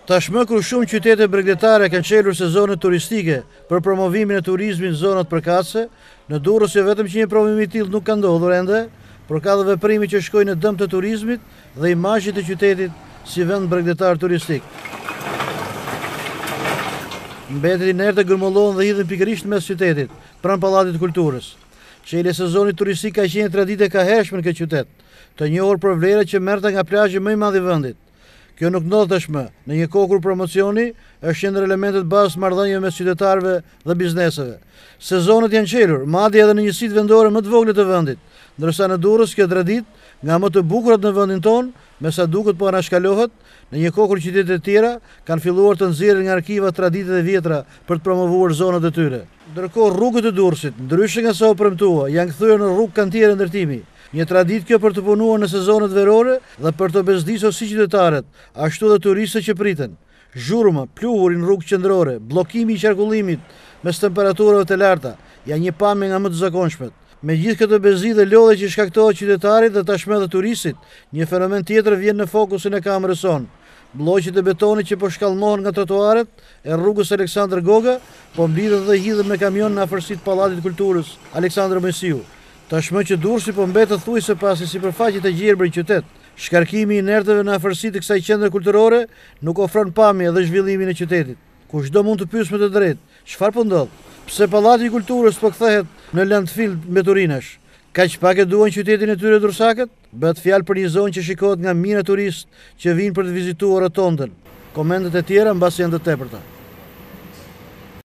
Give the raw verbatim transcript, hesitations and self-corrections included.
Tashmë kur shumë qytete bregdetare kanë çelur sezonet turistike për promovimin e turizmit në zonat përkatëse, në Durrës jo vetëm që një provim i tillë nuk ka ndodhur ende, por ka dhe veprime që shkojnë në dëm të turizmit dhe imazhit të qytetit si vend bregdetar turistik. Mbetet inerte gërmollohen dhe hidhen pikërisht mes qytetit, pranë Pallatit të Kulturës. Çelja e sezonit turistik ka qenë traditë e kaheshme në këtë qytet, të njohur për vlerat që merrte nga plazhi më i madh i vendit. Kjo nuk ndodh tashmë, në një kohë kur promocioni është ndër elementet bazë marrëdhënieve mes qytetarëve dhe bizneseve. Sezonet janë qelur, madje edhe në njësitë vendore më të vogla të vendit, ndërsa në Durrës kjo traditë, nga më të bukurat në vendin tonë, me sa duket po anashkalohet, në një kohë kur qytetet e tjera kanë filluar të nxjerrin nga arkiva traditat e vjetra për të promovuar zonat e tyre. Ndërkohë rrugët e Durrësit, ndryshe nga sa u premtua, janë kthyer në rrugë kantiere ndërtimi. Një traditë kjo për të punuar në sezonet verore dhe për të bezdisur si qytetarët, ashtu dhe turistët që priten. Zhurma, pluhuri në rrugë qendrore, bllokimi i qarkullimit mes temperaturave të larta, janë një pamje nga më të zakonshmet. Me gjithë këtë bezi dhe lodhe që shkaktohet qytetarit dhe tashmë edhe turistit, një fenomen tjetër vjen në fokusin e kamerës sonë. Blloqet e betonit që po shkallmohen nga trotuaret e rrugës Aleksandër Goga, po mblidhen dhe hidhen me kamion në afërsitë Pallatit të Kulturës Aleksandër Mesiu. Tashmë që Durrësi po mbetet thuajse pasi sipërfaqe të gjelbër i qytet, shkarkimi i inerteve në afërsitë të kësaj qendre kulturore nuk ofron pamje dhe zhvillimin e qytetit. Kushdo mund të pyesë me të drejtë, çfarë po ndodh? Pse Pallati i Kulturës po kthehet në landfill me turinash? Kaq pak e duan qytetin e tyre dursakët? Bëhet fjalë për një zonë që shikohet nga mijëra turistë që vinë për të vizituar rotondën. Komentet e tjera mbas janë të tepërta.